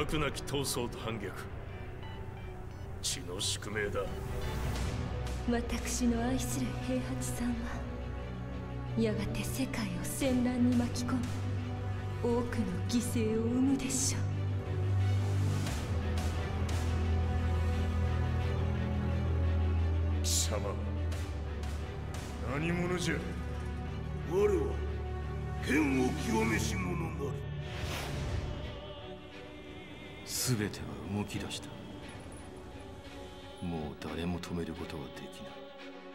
核なき闘争と反逆、血の宿命だ。 私の愛する平八さんはやがて世界を戦乱に巻き込み多くの犠牲を生むでしょう。 貴様何者じゃ。 我は剣を清めし者なり。 全ては動き出した。もう誰も止めることはできない。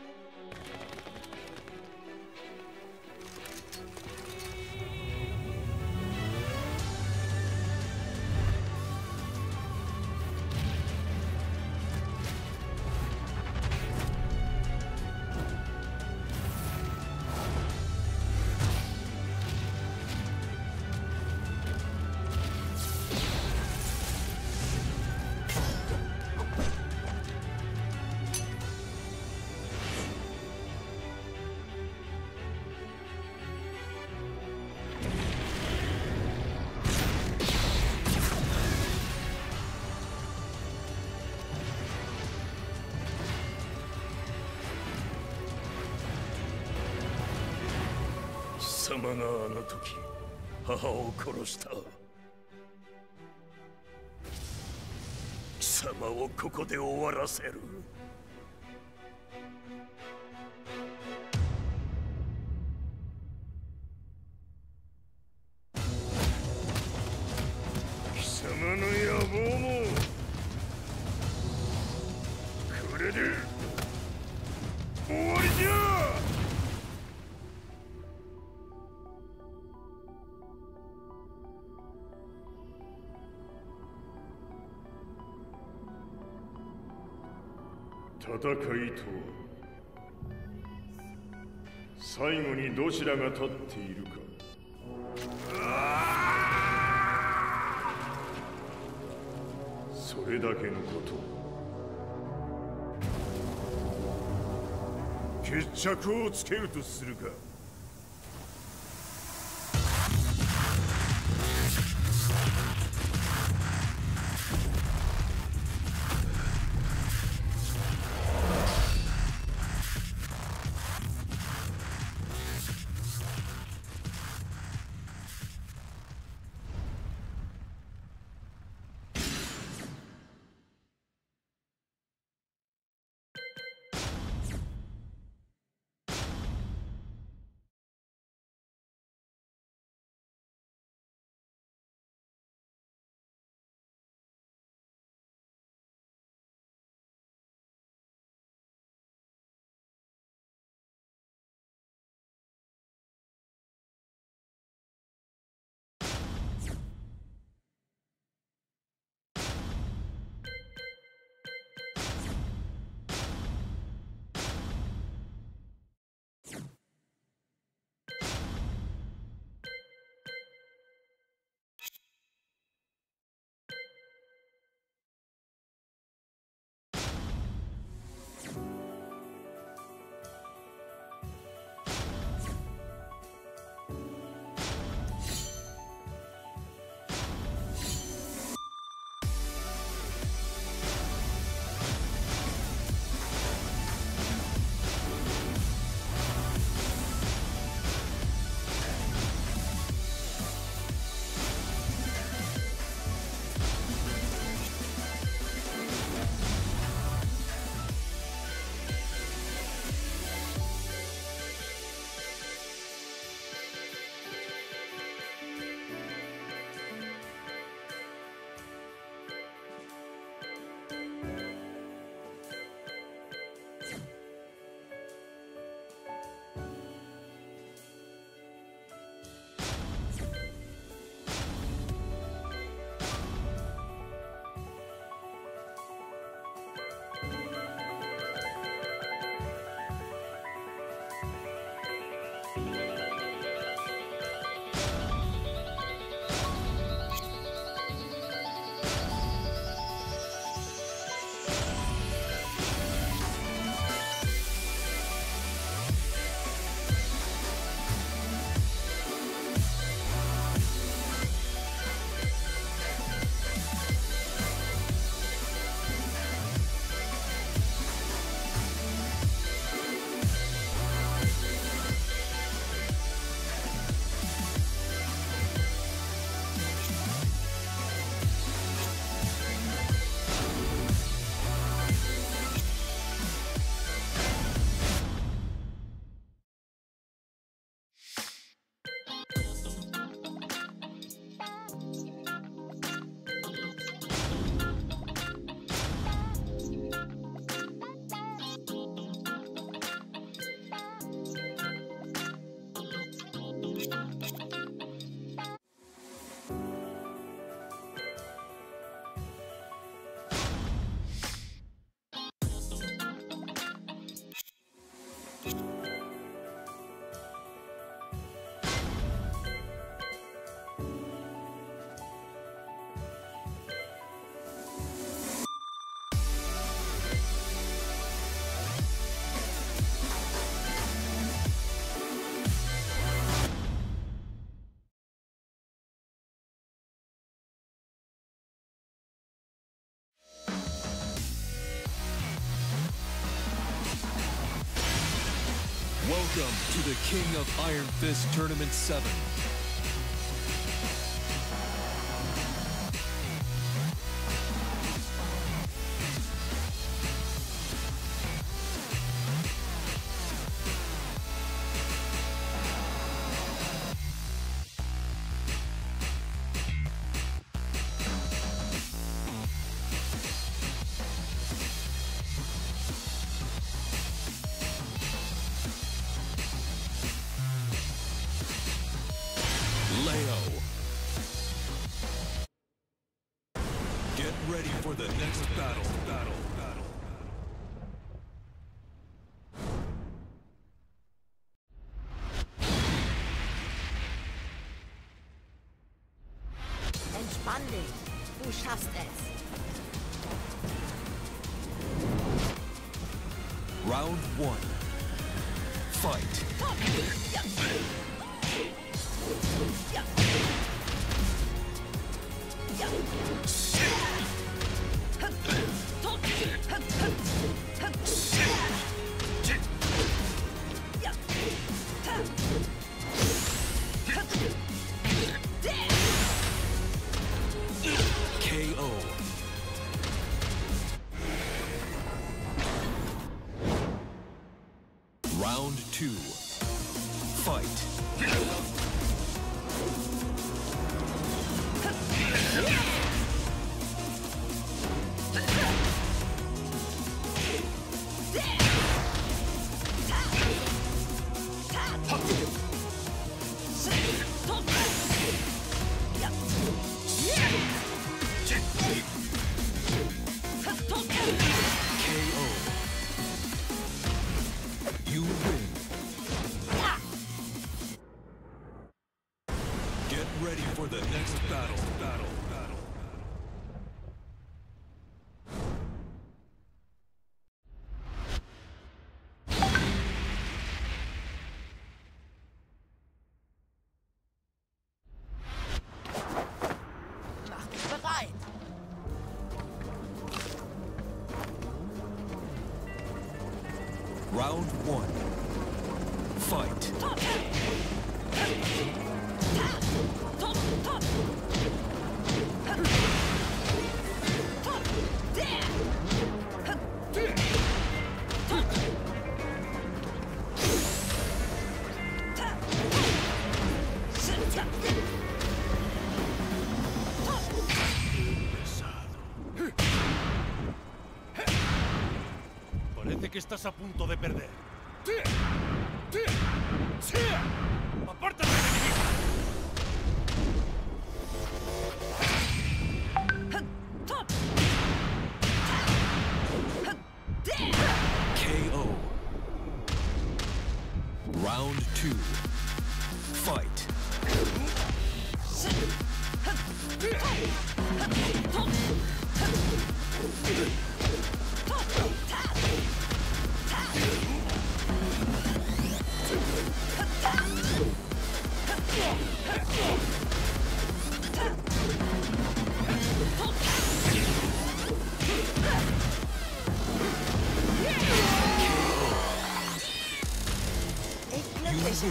貴様があの時母を殺した。貴様をここで終わらせる。 貴様の野望もこれで終わりじゃ。戦いとは最後にどちらが立っているか。それだけのこと。決着をつけるとするか。 Welcome to the King of Iron Fist Tournament 7. Leo. Get ready for the next battle. Entspann dich. Du schaffst es. Round 1. Fight. KO. Round 2. Fight. You win. Get ready for the next battle. Mach dich bereit. Round 1. Fight. Parece que estás a punto de perder. ¡Apártate, enemigo! KO. Round 2. Fight. You win.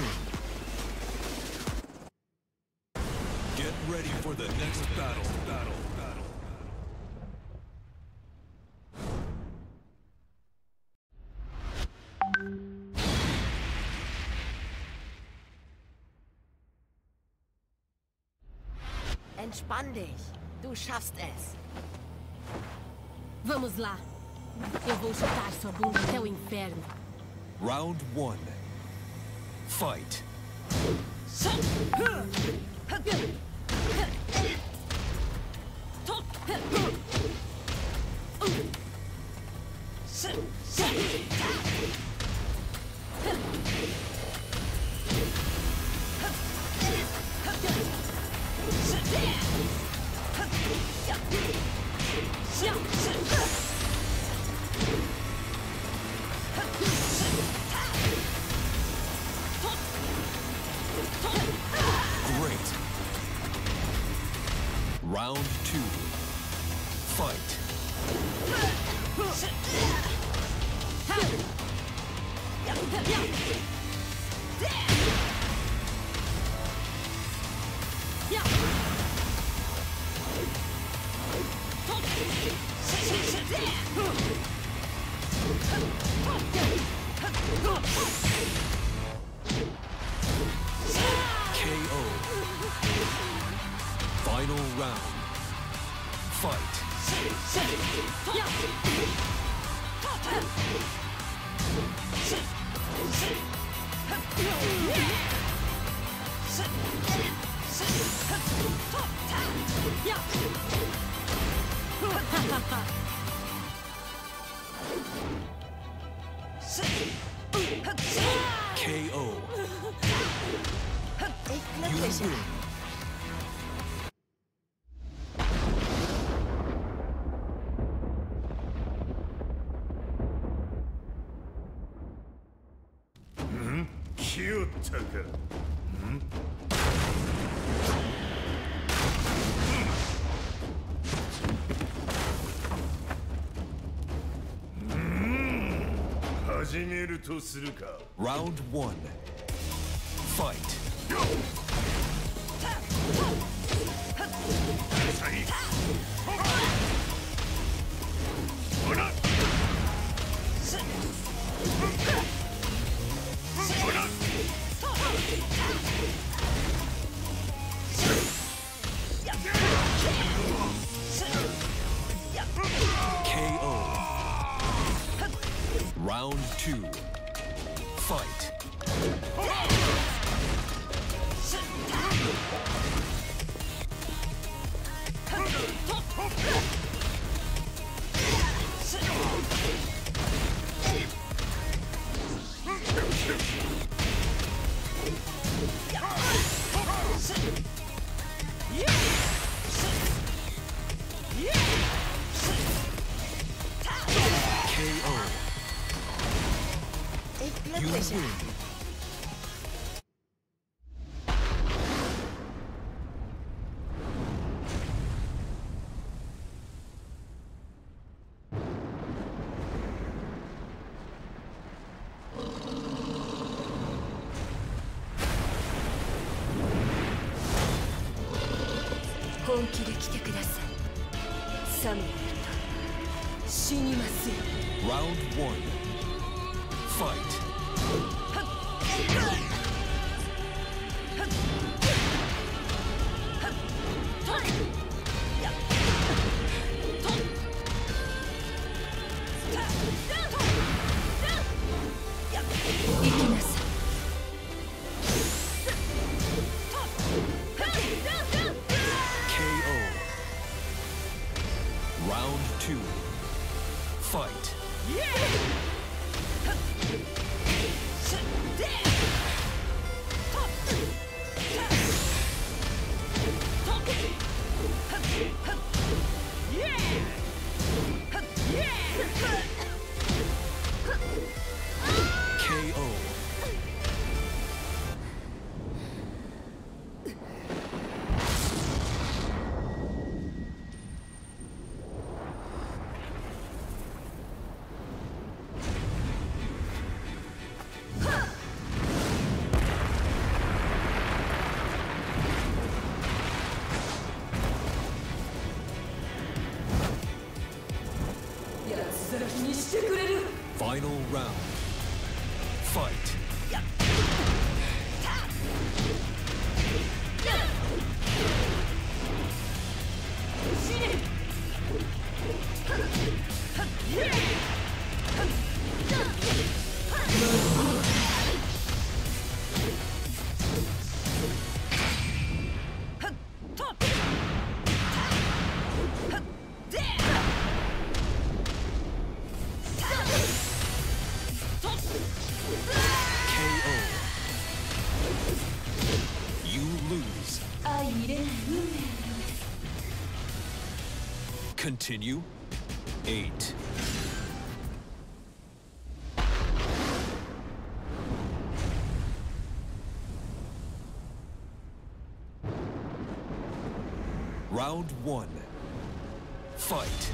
Get ready for the next battle. Entspann dich. Du schaffst es. Vamos lá. Eu vou chutar sua bunda até o inferno. Round 1. Fight. Great. Round 2. Fight. KO. Final round. Fight. KO. You win. Round 1. Fight. KO. Round 2. Fight. You win. 本気で来てください。サムエルと死にますよ。 Round 1. Fight. Round 2. Fight. KO. Final round. Fight. Continue. 8. Round 1. Fight.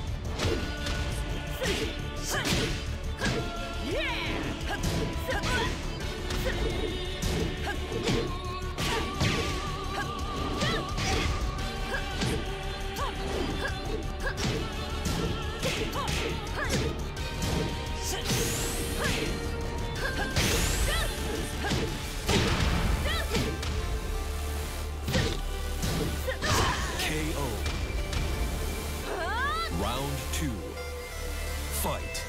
Round 2. Fight.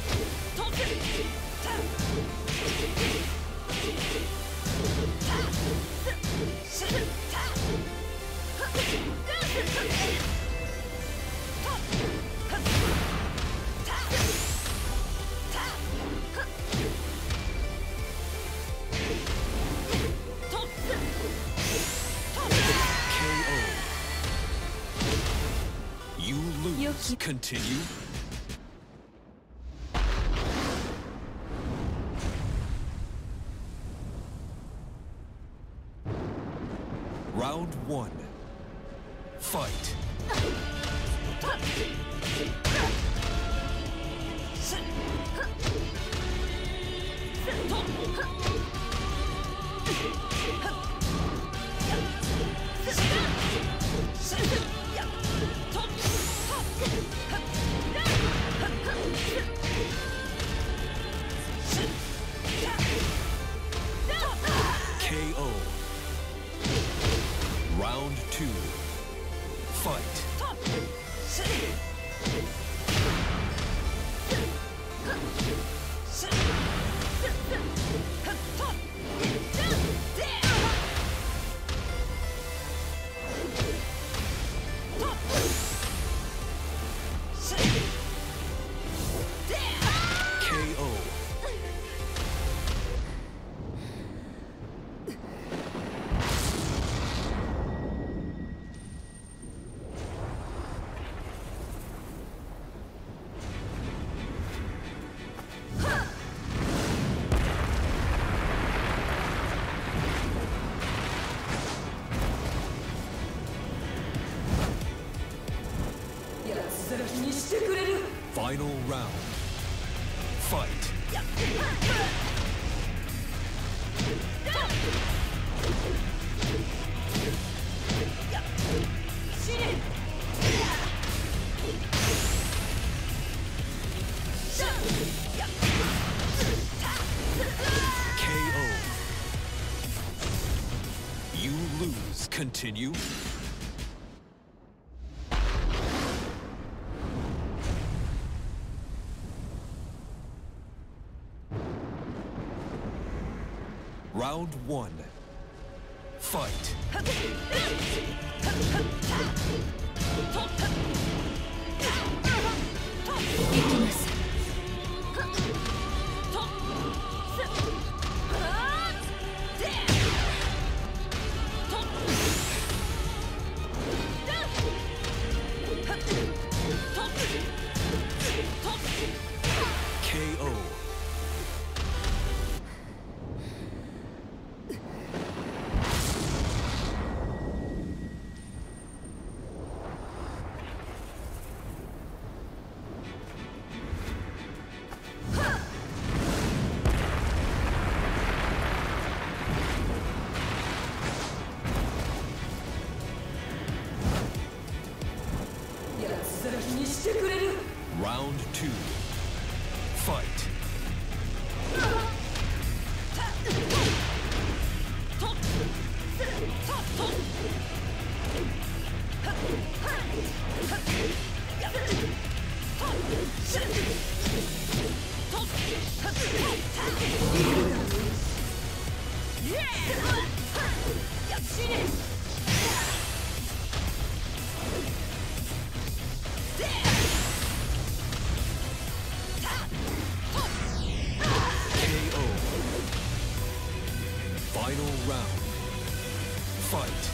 You lose. Continue. Round 1. Fight. KO. Round 2. Fight. KO. Final round. Fight. KO. You lose. Continue. Round 1. Fight. KO. Round 2. Fight. Final round. Fight.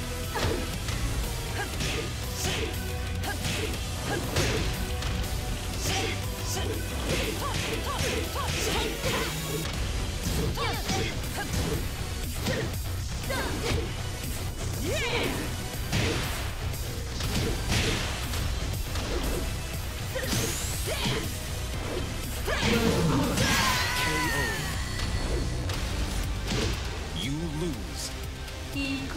KO. You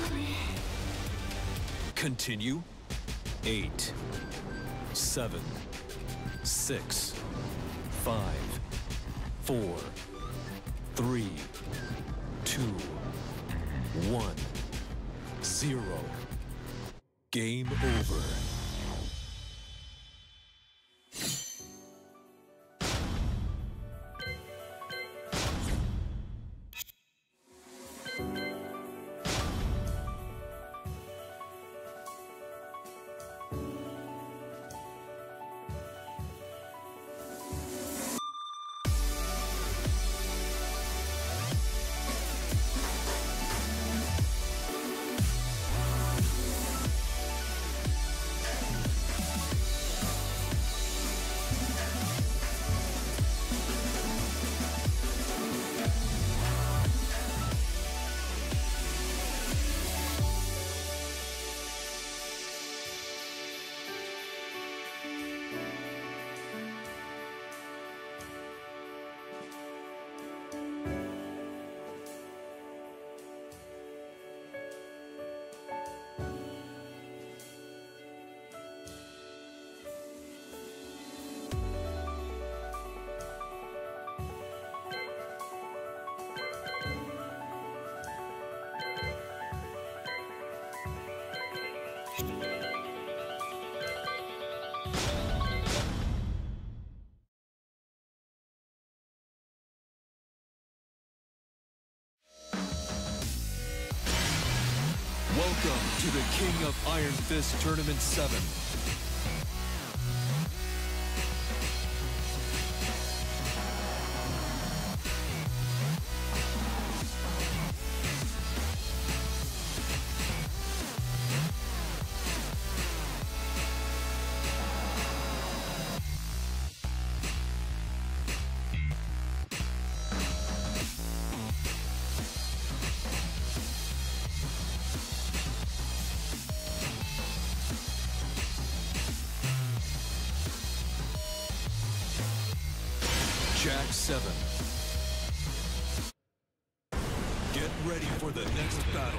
Continue. 8, 7, 6, 5, 4, 3, 2, 1, 0. Game over. Welcome to the King of Iron Fist Tournament 7. Jack 7. Get ready for the next battle.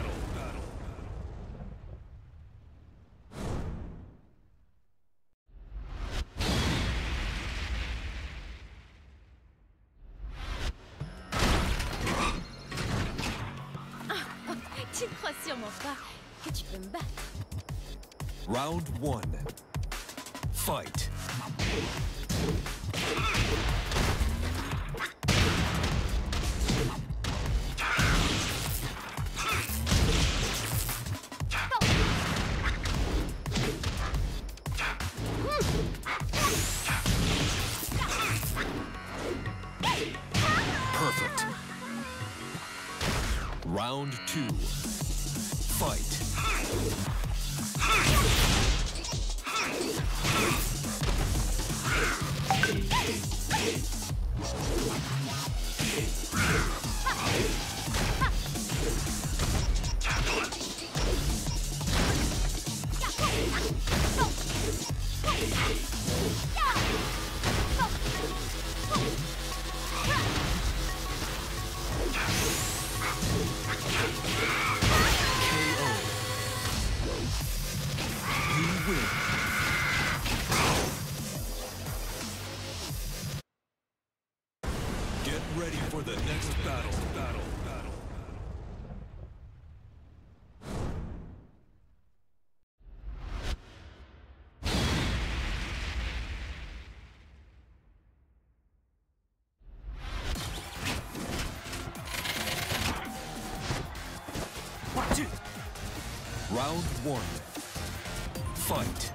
Tu crois sûrement pas que tu peux me battre. Round 1. Fight. Perfect. Round 2. Fight. Get ready for the next battle. Round 1. Fight.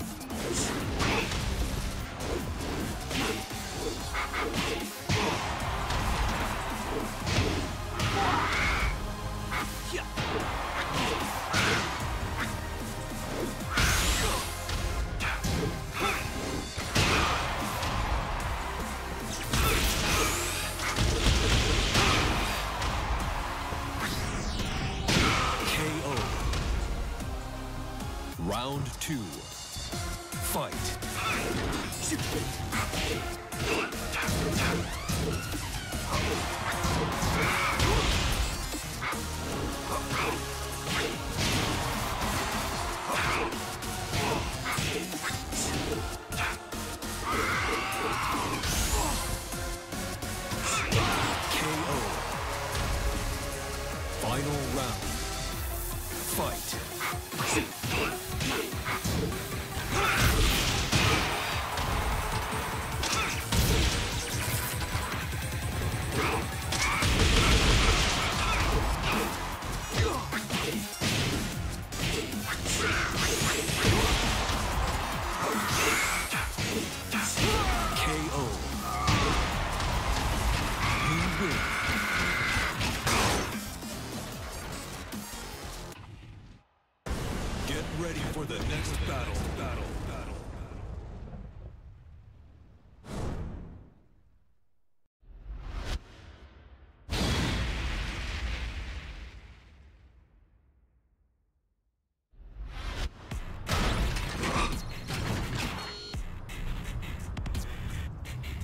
Round 2. Fight.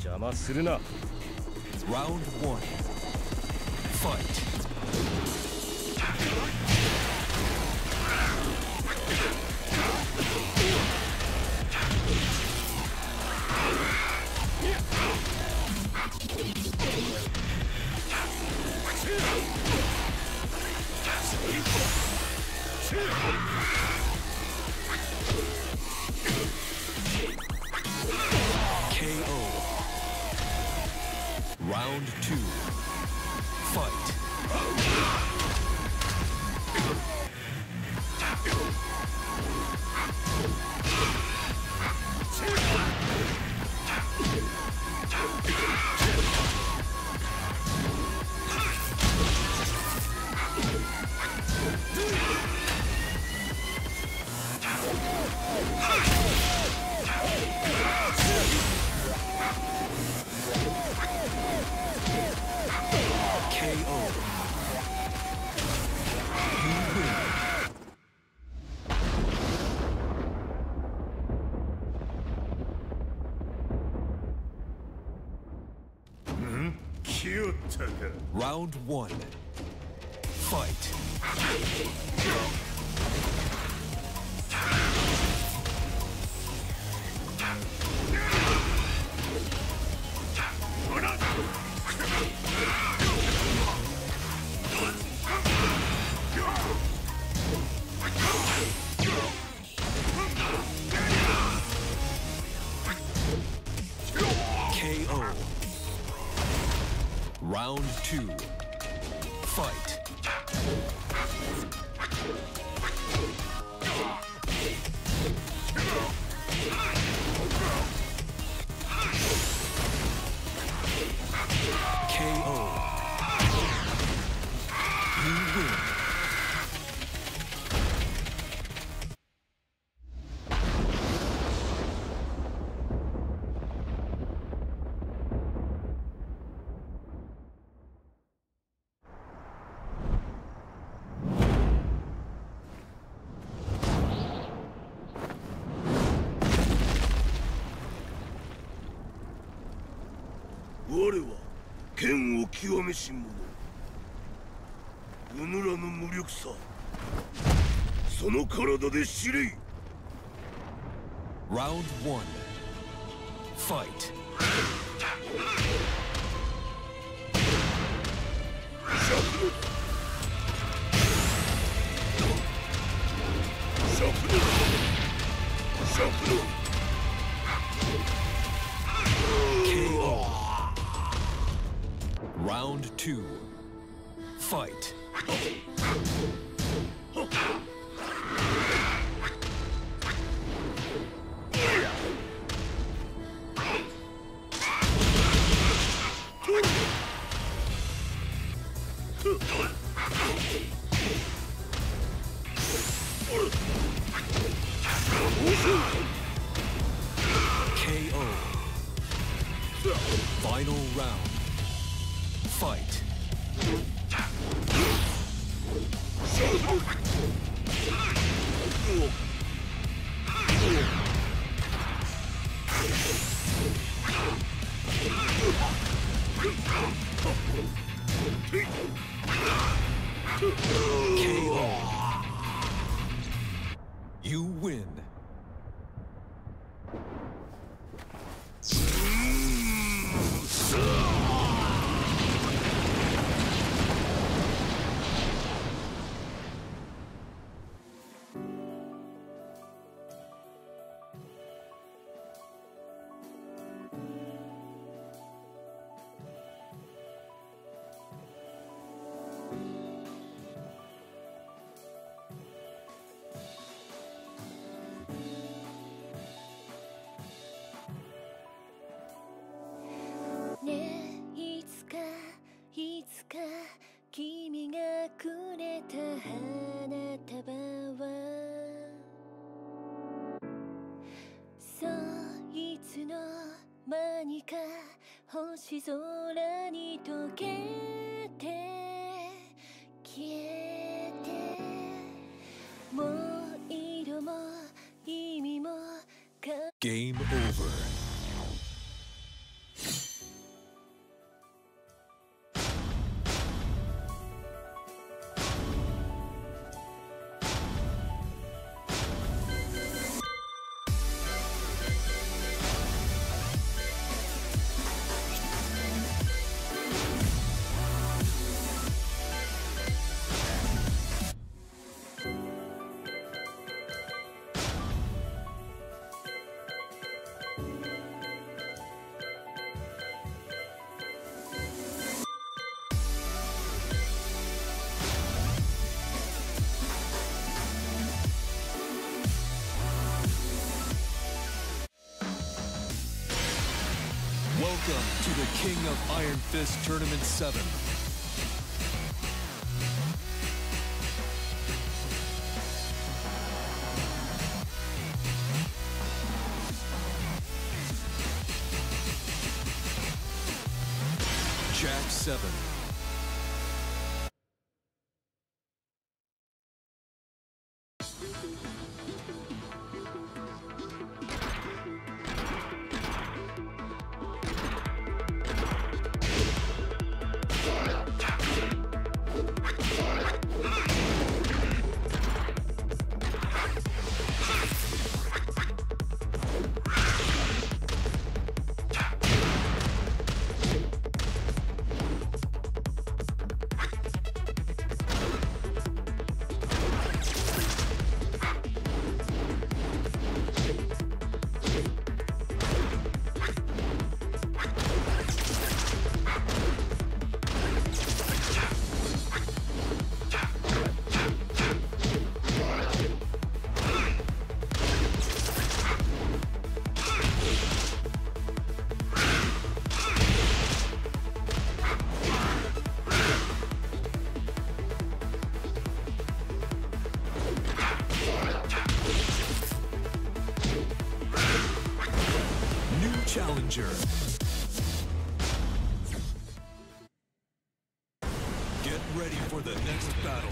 邪魔するな。 Round 1. Fight. KO. Round 2. Fight. KO. You win. Round 1. Fight. KO. Round 2. Fight. KO. You win. 我は剣を極めし者。うぬらぬ無力さ、その体で知れい。 Round 1. Fight. KO. Round 2. Fight. KO. Final round. Fight. KO. You win. ねえいつか君がくれた花束はそいつの間にか星空に溶けて消えてもう色も意味も Game over. Welcome to the King of Iron Fist Tournament 7. Jack 7. Challenger. Get ready for the next battle.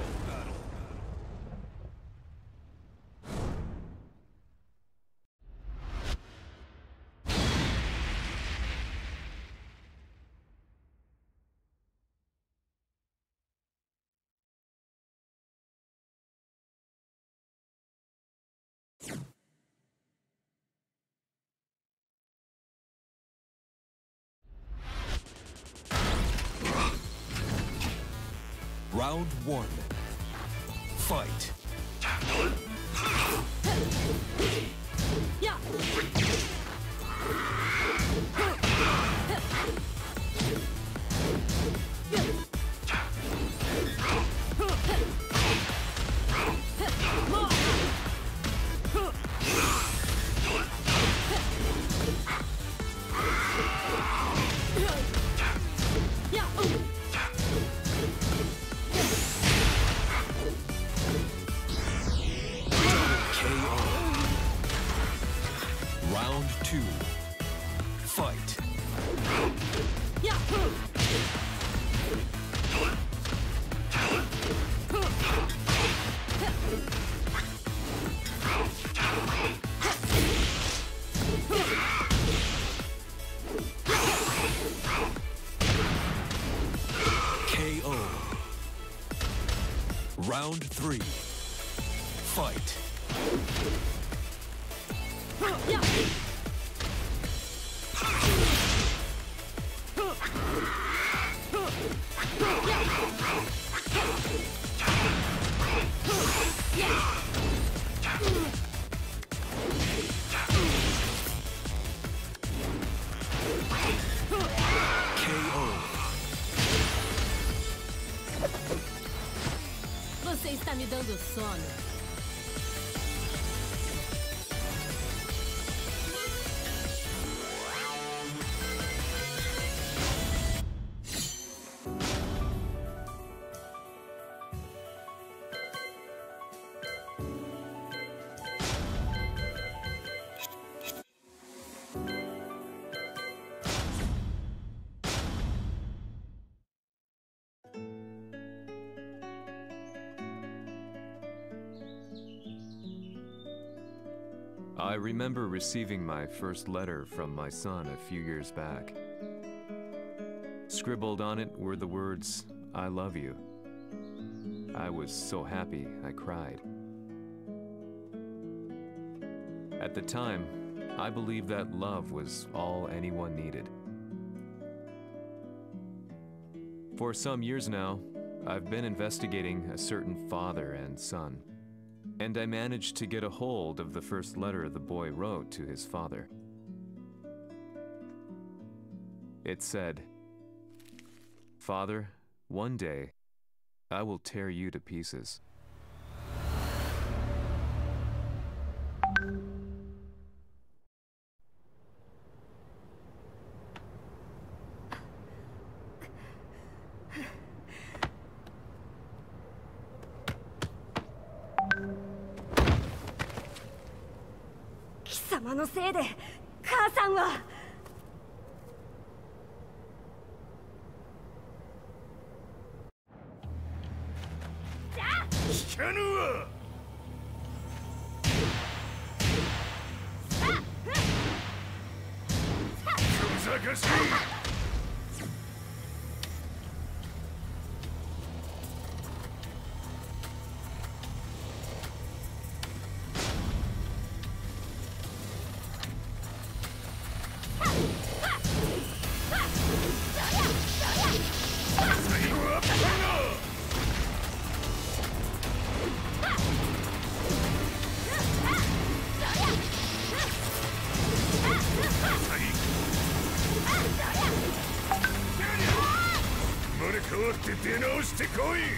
Round 1. Fight. Yeah. Round 2. Fight. KO. Round 3. Fight. Você está me dando sono. I remember receiving my first letter from my son a few years back. Scribbled on it were the words, "I love you." I was so happy I cried. At the time, I believed that love was all anyone needed. For some years now, I've been investigating a certain father and son, and I managed to get a hold of the first letter the boy wrote to his father. It said, "Father, one day, I will tear you to pieces." 様のせいで母さんは。 聞かぬわ。小賢しい。生まれ変わって出直してこい。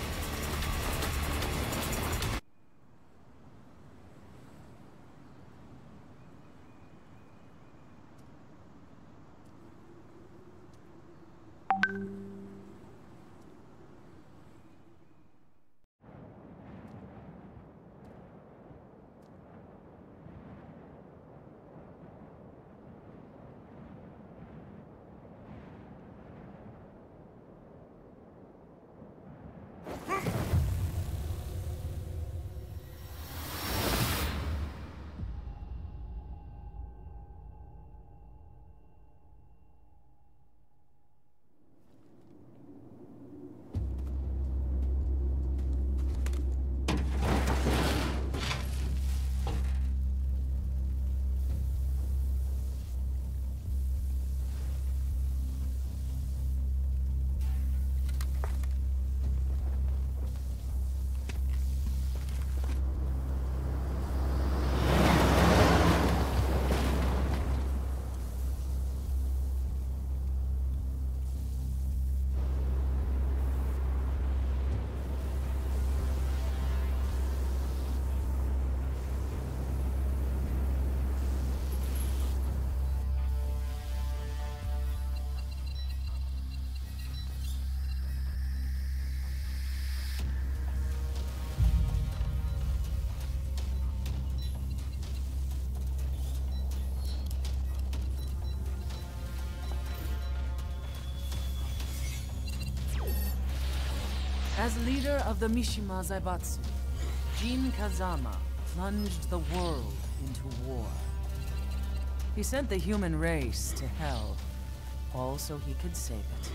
As leader of the Mishima Zaibatsu, Jin Kazama plunged the world into war. He sent the human race to hell, all so he could save it.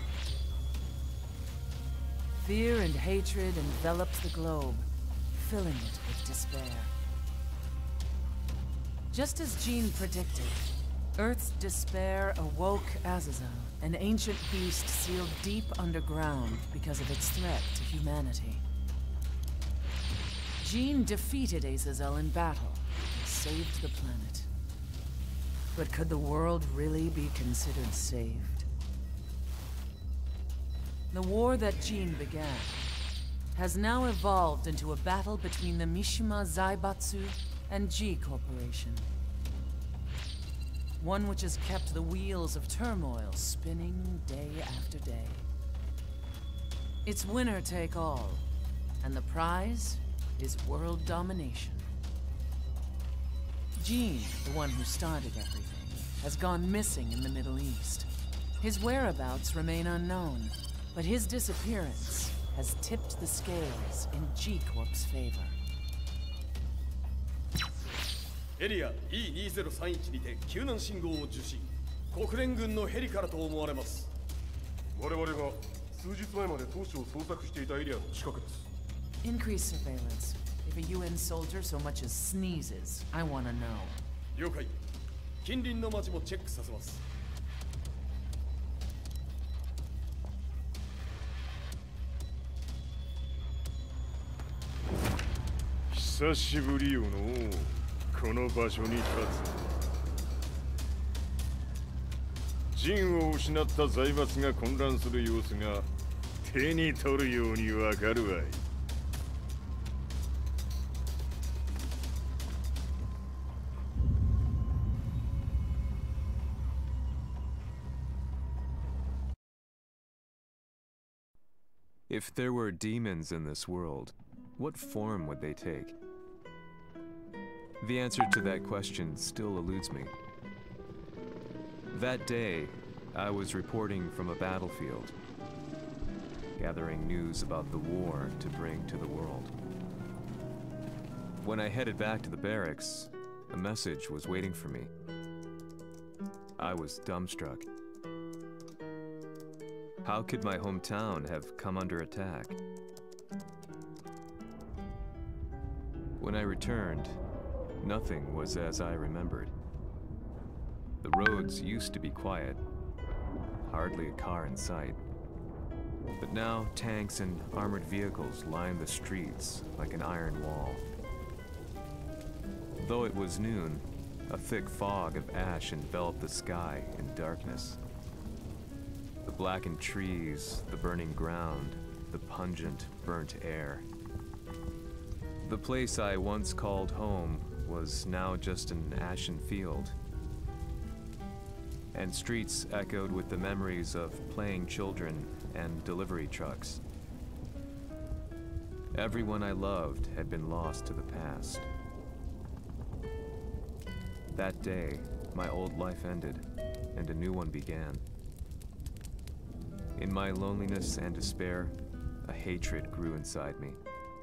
Fear and hatred enveloped the globe, filling it with despair. Just as Jin predicted, Earth's despair awoke Azazel, an ancient beast sealed deep underground because of its threat to humanity. Jin defeated Azazel in battle and saved the planet. But could the world really be considered saved? The war that Jin began has now evolved into a battle between the Mishima Zaibatsu and G Corporation. One which has kept the wheels of turmoil spinning day after day. It's winner take all, and the prize is world domination. Jin, the one who started everything, has gone missing in the Middle East. His whereabouts remain unknown, but his disappearance has tipped the scales in G Corp's favor. エリア E2031 にて救難信号を受信。国連軍のヘリからと思われます。 我々が数日前まで当初を捜索していたエリアの近くです。 Increase surveillance. If a UN soldier so much as sneezes, I want to know. 了解。近隣の町もチェックさせます。 久しぶりよのこの場所に立つ。陣を失った財閥が混乱する様子が手に取るようにわかるわい。 If there were demons in this world, what form would they take? The answer to that question still eludes me. That day, I was reporting from a battlefield, gathering news about the war to bring to the world. When I headed back to the barracks, a message was waiting for me. I was dumbstruck. How could my hometown have come under attack? When I returned, nothing was as I remembered. The roads used to be quiet, hardly a car in sight. But now tanks and armored vehicles line the streets like an iron wall. Though it was noon, a thick fog of ash enveloped the sky in darkness. The blackened trees, the burning ground, the pungent, burnt air. The place I once called home was now just an ashen field, and streets echoed with the memories of playing children and delivery trucks. Everyone I loved had been lost to the past. That day, my old life ended, and a new one began. In my loneliness and despair, a hatred grew inside me.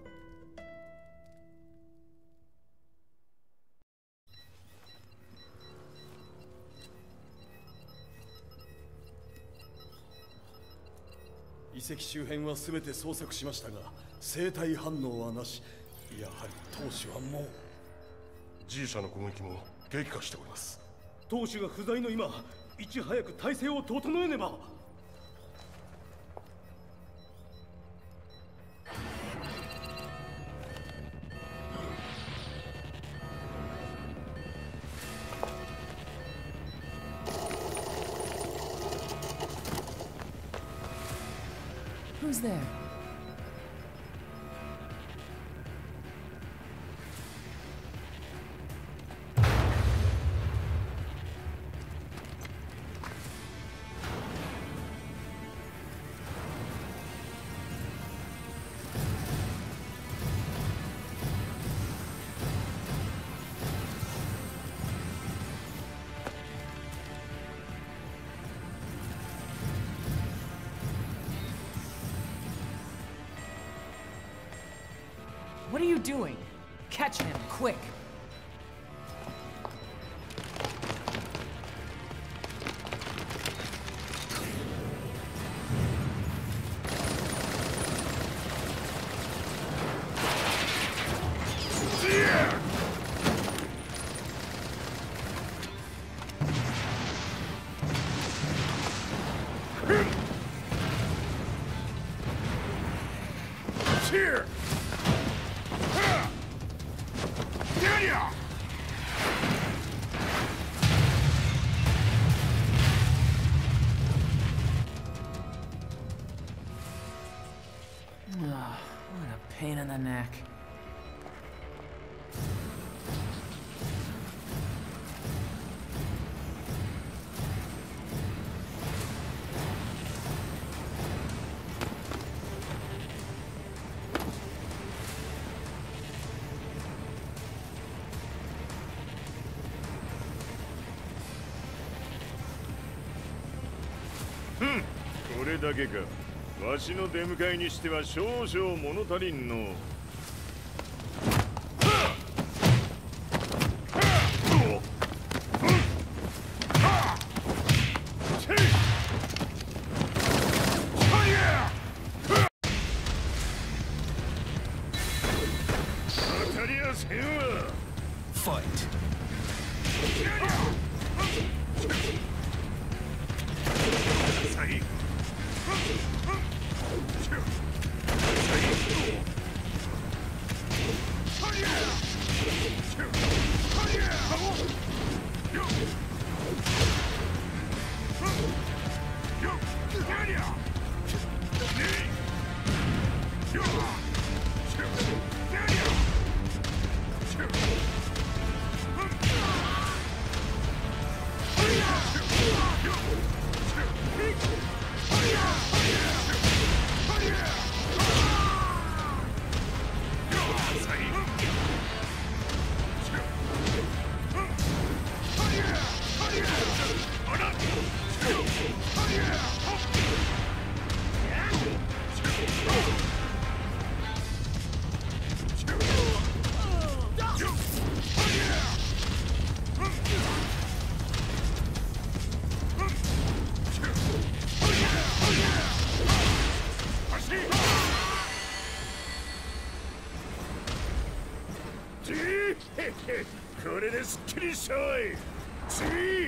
遺跡周辺は全て捜索しましたが、生体反応はなし。やはり当主はもう。 G 社の攻撃も激化しております。 当主が不在の今、いち早く体制を整えねば。 Who's there? What are you doing? Catch him, quick! Here! What a pain in the neck. Hmm. これだけか。わしの出迎えにしては少々物足りんの。当たりやせんわ。 Fight. これですっきりしょい。次。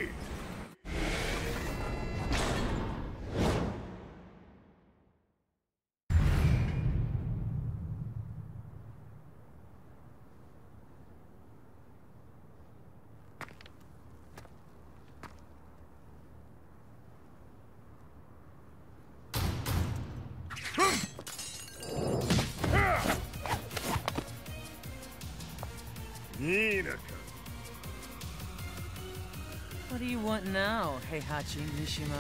What do you want now, Heihachi Mishima?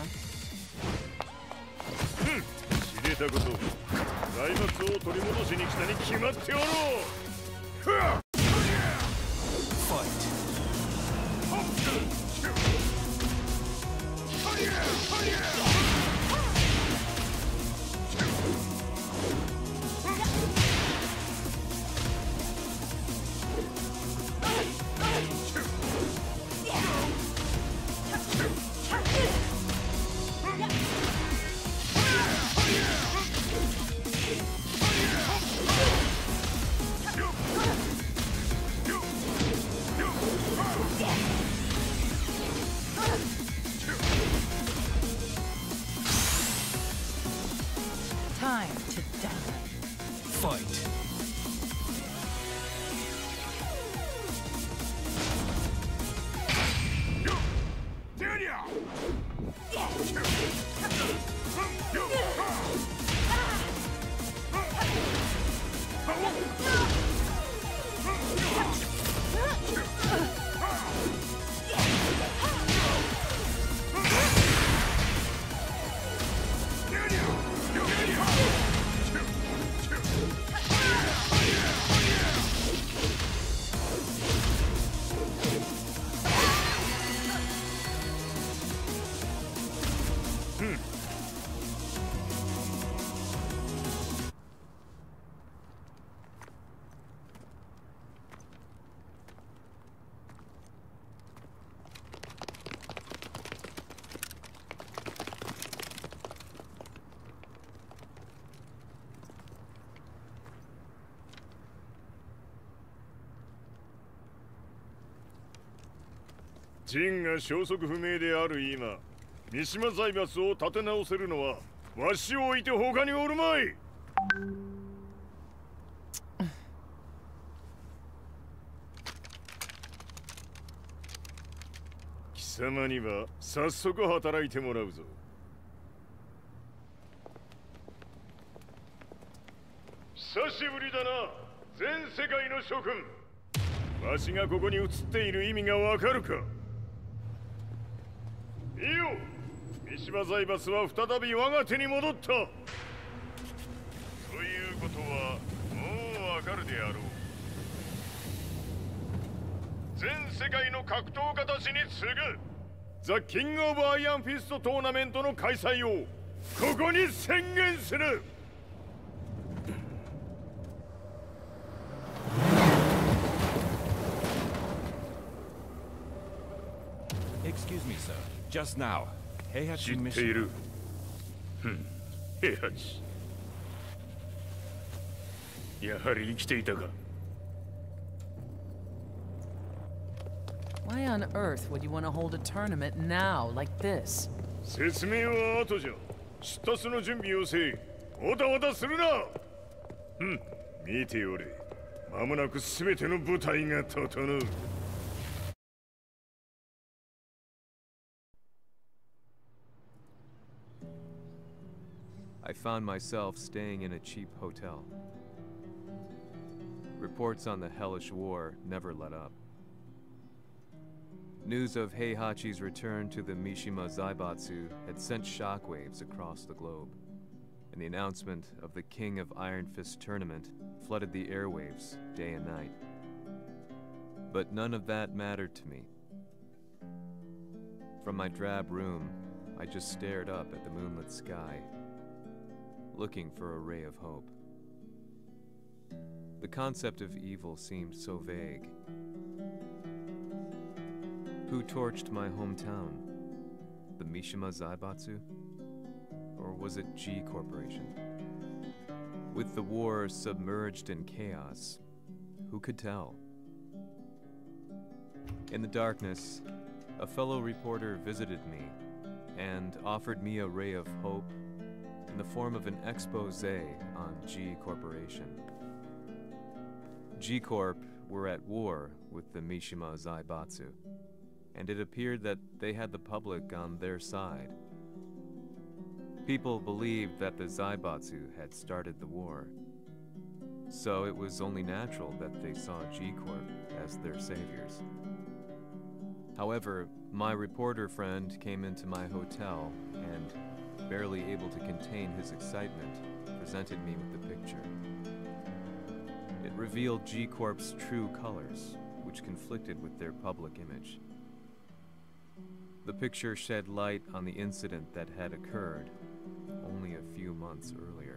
知れたこと。財閥を取り戻しに来たに決まっておろう。 Time to die. Fight. 陣が消息不明である今、三島財閥を立て直せるのはわしを置いて他におるまい。貴様には早速働いてもらうぞ。久しぶりだな、全世界の諸君。わしがここに映っている意味がわかるか。いいよ、三島財閥は再び我が手に戻った。ということはもうわかるであろう。全世界の格闘家たちに次ぐザ・キング・オブ・アイアンフィストトーナメントの開催をここに宣言する。 Excuse me, sir. Just now, Heihachi 知っている。平八。やはり生きていたか。 Why on earth would you want to hold a tournament now, like this? 説明は後じゃ。出立の準備をせい。おたおたするな。見ておれ。間もなく全ての部隊が整う。 I found myself staying in a cheap hotel. Reports on the hellish war never let up. News of Heihachi's return to the Mishima Zaibatsu had sent shockwaves across the globe, and the announcement of the King of Iron Fist tournament flooded the airwaves day and night. But none of that mattered to me. From my drab room, I just stared up at the moonlit sky, looking for a ray of hope. The concept of evil seemed so vague. Who torched my hometown? The Mishima Zaibatsu? Or was it G Corporation? With the war submerged in chaos, who could tell? In the darkness, a fellow reporter visited me and offered me a ray of hope in the form of an expose on G Corporation. G Corp were at war with the Mishima Zaibatsu, and it appeared that they had the public on their side. People believed that the Zaibatsu had started the war, so it was only natural that they saw G Corp as their saviors. However, my reporter friend came into my hotel and, barely able to contain his excitement, presented me with the picture. It revealed G Corp's true colors, which conflicted with their public image. The picture shed light on the incident that had occurred only a few months earlier.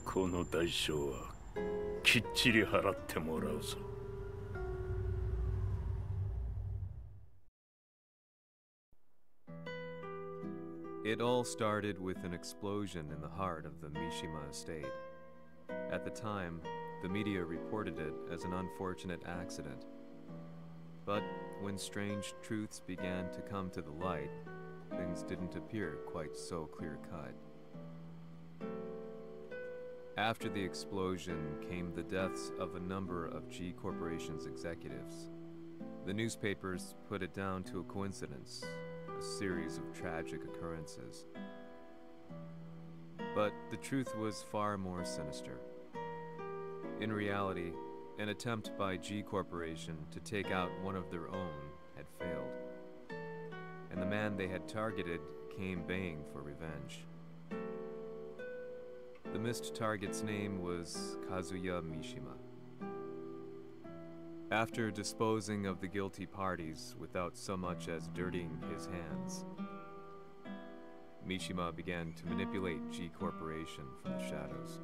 この代償はきっちり払ってもらうぞ。 It all started with an explosion in the heart of the Mishima estate. At the time, the media reported it as an unfortunate accident. But when strange truths began to come to the light, things didn't appear quite so clear-cut. After the explosion came the deaths of a number of G Corporation's executives. The newspapers put it down to a coincidence, a series of tragic occurrences. But the truth was far more sinister. In reality, an attempt by G Corporation to take out one of their own had failed, and the man they had targeted came baying for revenge. The missed target's name was Kazuya Mishima. After disposing of the guilty parties without so much as dirtying his hands, Mishima began to manipulate G Corporation from the shadows.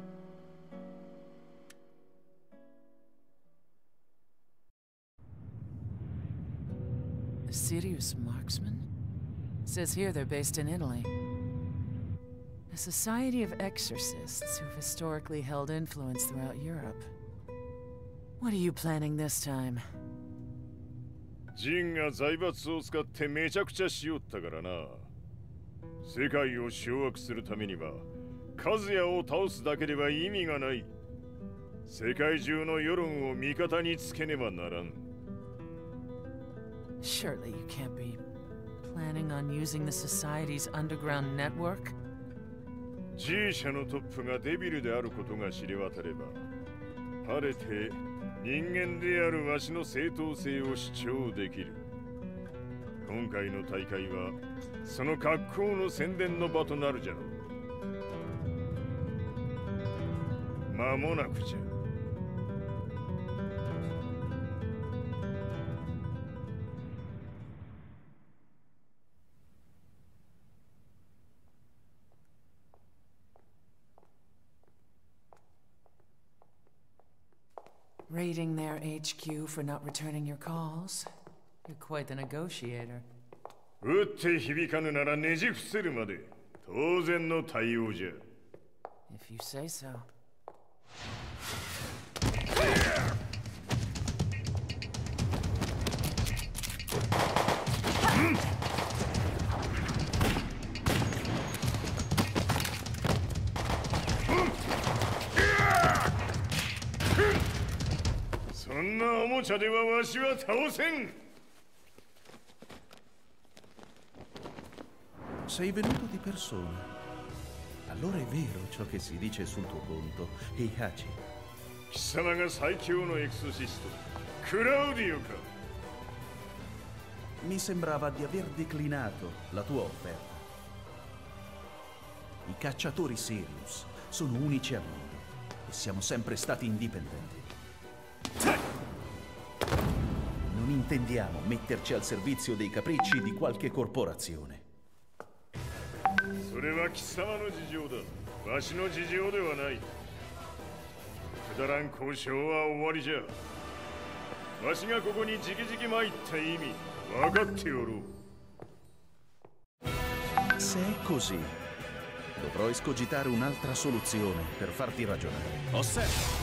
A serious marksman? It says here they're based in Italy. A society of exorcists who've historically held influence throughout Europe. What are you planning this time? ジンが財閥を使ってめちゃくちゃしよったからな。世界を掌握するためには、カズヤを倒すだけでは意味がない。世界中の世論を味方につけねばならん。 Surely you can't be planning on using the Society's underground network? G 社のトップがデビルであることが知れ渡れば、晴れて人間であるわしの正当性を主張できる。今回の大会はその格好の宣伝の場となるじゃろう。間もなくじゃ。 Raiding their HQ for not returning your calls? You're quite the negotiator. 撃って響かぬならねじ伏せるまで当然の対応じゃ。 If you say so. Sei venuto di persona. Allora è vero ciò che si dice sul tuo conto, Heihachi. 貴様が最強のエクソシスト、クラウディオか。 Mi sembrava di aver declinato la tua offerta. I cacciatori Sirius sono unici al mondo e siamo sempre stati indipendenti. Non intendiamo metterci al servizio dei capricci di qualche corporazione. それは貴様の事情だ。わしの事情ではない。くだらん交渉は終わりじゃ。わしがここに直々参った意味、分かっておろう。 Se è così, dovrò escogitare un'altra soluzione per farti ragionare. Osserva!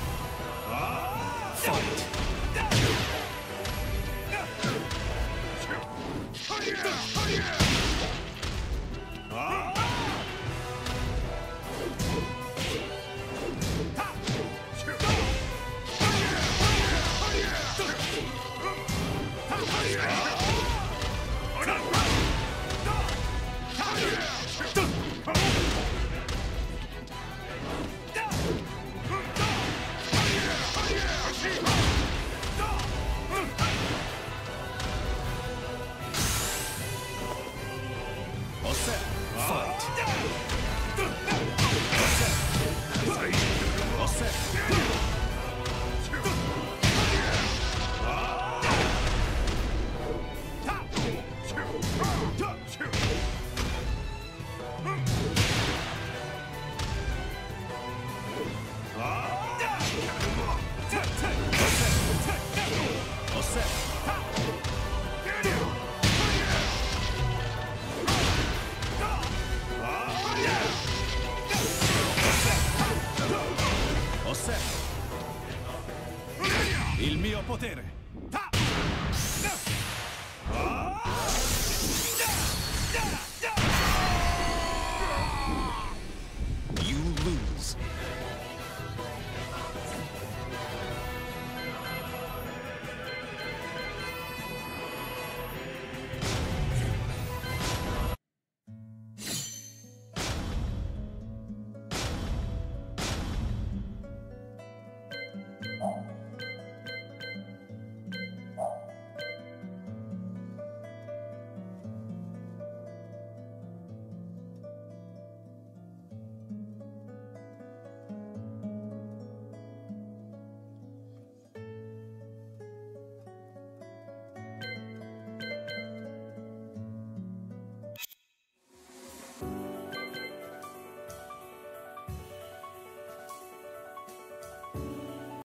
Fight!